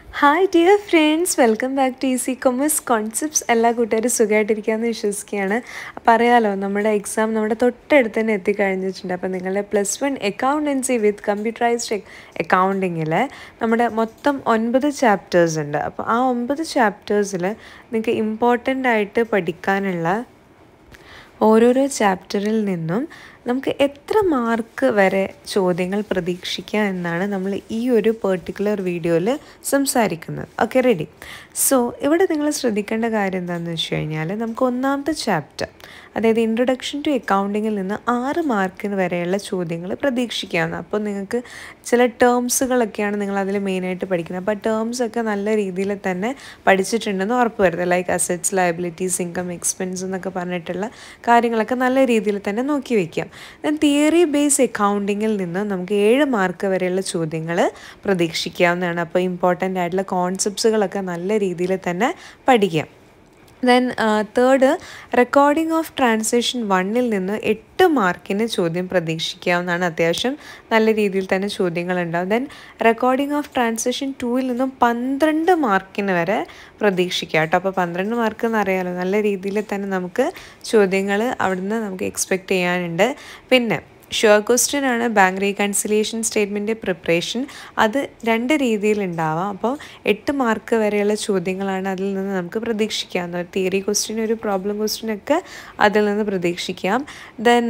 Hi dear friends, welcome back to Easy Commerce Concepts. എല്ലാ കൂട്ടുകാരും സുഖമായിട്ടിരിക്കാമെന്ന് വിശ്വസിക്കുകയാണ്. അപ്പോൾ അറിയാലോ നമ്മുടെ എക്സാം നമ്മുടെ തൊട്ടടുത്ത് തന്നെ എത്തിക്കഴിഞ്ഞിട്ടുണ്ട്. അപ്പോൾ നിങ്ങളുടെ +1 അക്കൗണ്ടൻസി വിത്ത് കമ്പ്യൂട്ടറൈസ്ഡ് അക്കൗണ്ടിങ്ങിൽ നമ്മുടെ മൊത്തം 9 ചാപ്റ്റേഴ്സ് ഉണ്ട്. അപ്പോൾ ആ 9 ചാപ്റ്റേഴ്സിൽ നിങ്ങൾക്ക് ഇമ്പോർട്ടൻ്റ് ആയിട്ട് പഠിക്കാനുള്ള ഓരോരോ ചാപ്റ്ററിൽ നിന്നും നമുക്ക് എത്ര മാർക്ക് വരെ ചോദ്യങ്ങൾ പ്രതീക്ഷിക്കാം എന്നാണ് നമ്മൾ ഈ ഒരു പെർട്ടിക്കുലർ വീഡിയോയിൽ സംസാരിക്കുന്നത്. Okay, ready? സോ ഇവിടെ നിങ്ങൾ ശ്രദ്ധിക്കേണ്ട കാര്യം എന്താണെന്ന് വെച്ച് കഴിഞ്ഞാൽ നമുക്ക് ഒന്നാമത്തെ ചാപ്റ്റർ, അതായത് ഇൻട്രൊഡക്ഷൻ ടു അക്കൗണ്ടിങ്ങിൽ നിന്ന് 6 മാർക്കിന് വരെയുള്ള ചോദ്യങ്ങൾ പ്രതീക്ഷിക്കാവുന്ന. അപ്പോൾ നിങ്ങൾക്ക് ചില ടേംസുകളൊക്കെയാണ് നിങ്ങൾ അതിൽ മെയിനായിട്ട് പഠിക്കുന്നത്. അപ്പോൾ ആ ടേംസൊക്കെ നല്ല രീതിയിൽ തന്നെ പഠിച്ചിട്ടുണ്ടെന്ന് ഉറപ്പ് വരുത്തുക. Like assets, liabilities, income, expense എന്നൊക്കെ പറഞ്ഞിട്ടുള്ള കാര്യങ്ങളൊക്കെ നല്ല രീതിയിൽ തന്നെ നോക്കി വയ്ക്കാം. ദെൻ തിയറി ബേസ് അക്കൗണ്ടിങ്ങിൽ നിന്ന് നമുക്ക് 7 മാർക്ക് വരെയുള്ള ചോദ്യങ്ങൾ പ്രതീക്ഷിക്കാവുന്നതാണ്. അപ്പോൾ ഇമ്പോർട്ടൻ്റ് ആയിട്ടുള്ള കോൺസെപ്റ്റ്സുകളൊക്കെ നല്ല രീതിയിൽ തന്നെ പഠിക്കാം. Then third, recording of transaction 1-ൽ നിന്ന് 8 മാർക്കിന് ചോദ്യം പ്രതീക്ഷിക്കാവുന്നതാണ്. അത്യാവശ്യം നല്ല രീതിയിൽ തന്നെ ചോദ്യങ്ങളുണ്ടാവും. ദെൻ റെക്കോർഡിംഗ് ഓഫ് ട്രാൻസാക്ഷൻ 2-ൽ നിന്നും 12 മാർക്കിന് വരെ പ്രതീക്ഷിക്കാം കേട്ടോ. അപ്പോൾ 12 മാർക്ക് എന്നറിയാലോ, നല്ല രീതിയിൽ തന്നെ നമുക്ക് ചോദ്യങ്ങൾ അവിടുന്ന് നമുക്ക് എക്സ്പെക്റ്റ് ചെയ്യാനുണ്ട്. പിന്നെ ഷുവർ ക്വസ്റ്റ്യൻ ആണ് ബാങ്ക് റീകൺസിലിയേഷൻ സ്റ്റേറ്റ്മെൻറ്റ് പ്രിപ്പറേഷൻ. അത് 2 രീതിയിലുണ്ടാവാം. അപ്പോൾ 8 മാർക്ക് വരെയുള്ള ചോദ്യങ്ങളാണ് അതിൽ നിന്ന് നമുക്ക് പ്രതീക്ഷിക്കാവുന്നത്. ഒരു തിയറി ക്വസ്റ്റ്യൻ, ഒരു പ്രോബ്ലം ക്വസ്റ്റ്യനൊക്കെ അതിൽ നിന്ന് പ്രതീക്ഷിക്കാം. Then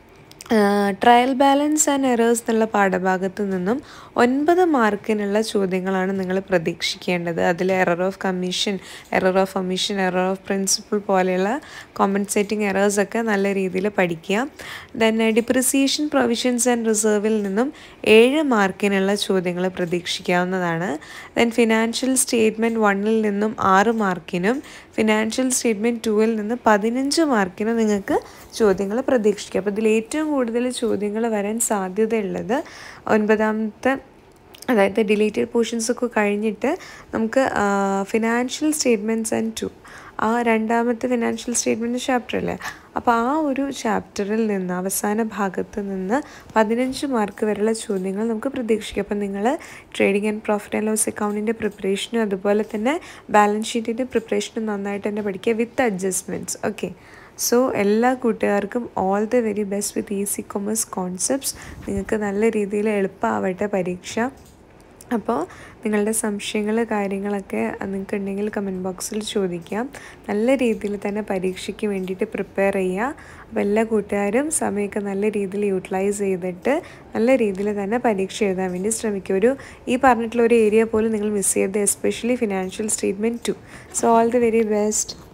trial balance and errors എന്നുള്ള പാഠഭാഗത്തു നിന്നും 9 മാർക്കിനുള്ള ചോദ്യങ്ങളാണ് നിങ്ങൾ പ്രതീക്ഷിക്കേണ്ടത്. അതിൽ error of commission, error of omission, error of principle പോലെയുള്ള കോമ്പൻസേറ്റിംഗ് എറേഴ്സൊക്കെ നല്ല രീതിയിൽ പഠിക്കുക. ദെൻ ഡിപ്രിസിയേഷൻ പ്രൊവിഷൻസ് ആൻഡ് റിസർവിൽ നിന്നും 7 മാർക്കിനുള്ള ചോദ്യങ്ങൾ പ്രതീക്ഷിക്കാവുന്നതാണ്. ദെൻ ഫിനാൻഷ്യൽ സ്റ്റേറ്റ്മെൻറ്റ് 1-ൽ നിന്നും 6 മാർക്കിനും ഫിനാൻഷ്യൽ സ്റ്റേറ്റ്മെൻറ്റ് 2-ൽ നിന്ന് 15 മാർക്കിനും നിങ്ങൾക്ക് ചോദ്യങ്ങൾ പ്രതീക്ഷിക്കാം. അപ്പോൾ ഇതിൽ ഏറ്റവും കൂടുതൽ ചോദ്യങ്ങൾ വരാൻ സാധ്യതയുള്ളത് 9-ാമത്തെ, അതായത് ഡിലീറ്റഡ് പോർഷൻസൊക്കെ കഴിഞ്ഞിട്ട് നമുക്ക് ഫിനാൻഷ്യൽ സ്റ്റേറ്റ്മെൻറ്റ്സ് ആൻഡ് 2, ആ 2-ാമത്തെ ഫിനാൻഷ്യൽ സ്റ്റേറ്റ്മെൻറ്റ് ചാപ്റ്റർ അല്ലേ, അപ്പോൾ ആ ഒരു ചാപ്റ്ററിൽ നിന്ന് അവസാന ഭാഗത്ത് നിന്ന് 15 മാർക്ക് വരെയുള്ള ചോദ്യങ്ങൾ നമുക്ക് പ്രതീക്ഷിക്കാം. അപ്പോൾ നിങ്ങൾ trading and profit and loss അക്കൗണ്ടിൻ്റെ പ്രിപ്പറേഷനും അതുപോലെ തന്നെ ബാലൻസ് ഷീറ്റിൻ്റെ പ്രിപ്പറേഷനും നന്നായിട്ട് തന്നെ പഠിക്കുക വിത്ത് അഡ്ജസ്റ്റ്മെൻറ്റ്സ്. ഓക്കെ, സോ എല്ലാ കൂട്ടുകാർക്കും all the very best with easy commerce concepts. നിങ്ങൾക്ക് നല്ല രീതിയിൽ എളുപ്പമാവട്ടെ പരീക്ഷ. അപ്പോൾ നിങ്ങളുടെ സംശയങ്ങൾ കാര്യങ്ങളൊക്കെ നിങ്ങൾക്ക് ഉണ്ടെങ്കിൽ കമൻറ്റ് ബോക്സിൽ ചോദിക്കാം. നല്ല രീതിയിൽ തന്നെ പരീക്ഷയ്ക്ക് വേണ്ടിയിട്ട് പ്രിപ്പയർ ചെയ്യുക. അപ്പോൾ എല്ലാ കൂട്ടുകാരും സമയമൊക്കെ നല്ല രീതിയിൽ യൂട്ടിലൈസ് ചെയ്തിട്ട് നല്ല രീതിയിൽ തന്നെ പരീക്ഷ എഴുതാൻ വേണ്ടി ശ്രമിക്കുക. ഈ പറഞ്ഞിട്ടുള്ള ഒരു ഏരിയ പോലും നിങ്ങൾ മിസ് ചെയ്യരുത്, especially financial statement 2. So all the very best.